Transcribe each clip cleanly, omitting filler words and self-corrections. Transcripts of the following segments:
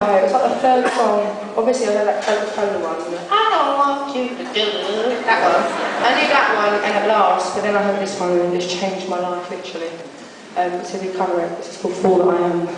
it was like the third song. Obviously I know that Coca-Cola one. I don't want you to do that one. I knew that one and at last, but then I heard this one and it just changed my life literally. So we cover it. This is called Fool That I Am.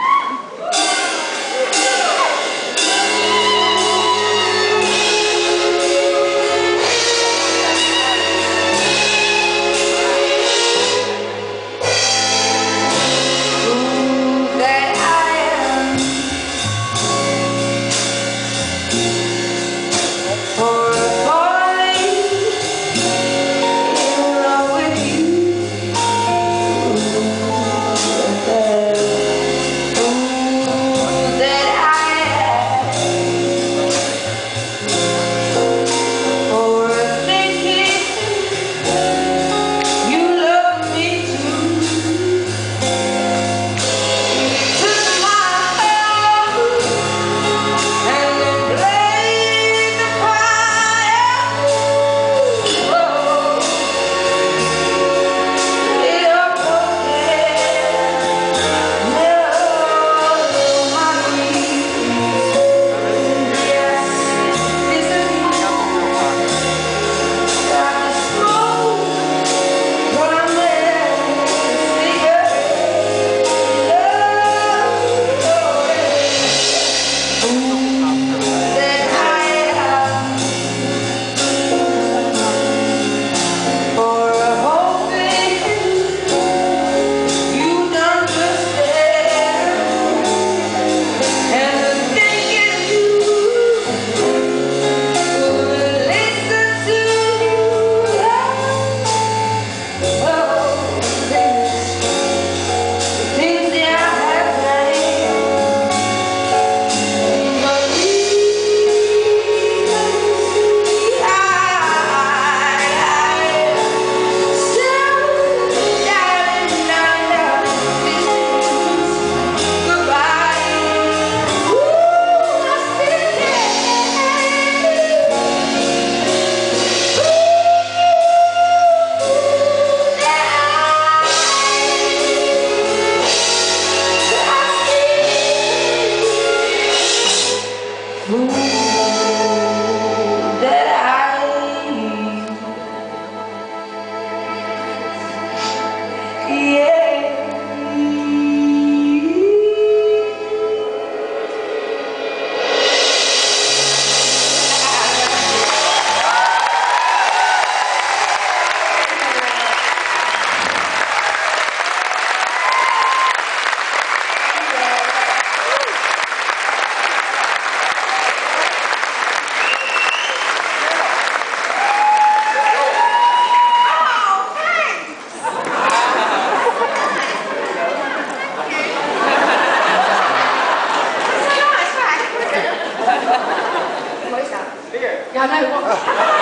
Yeah, I know. What?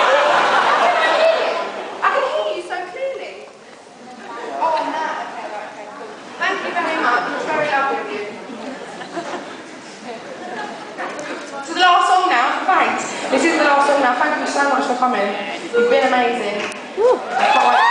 I can hear you so clearly. Oh, on that. Okay, right, okay, cool. Thank you very much. It's very lovely of you. This is the last song now. Thanks. This is the last song now. Thank you so much for coming. You've been amazing. I can't wait.